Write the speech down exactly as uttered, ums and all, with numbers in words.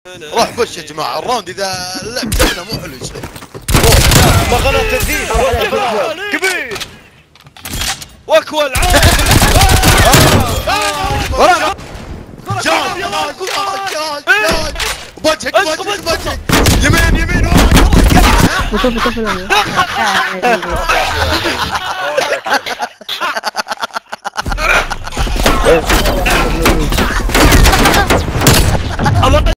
روح بش يا جماعه الراوند اذا اللعب جبنا مو حلو شيء. ما غلط تسديد كبير واكوى العاب جان جان جان جان بوجهك بوجهك بوجهك يمين يمين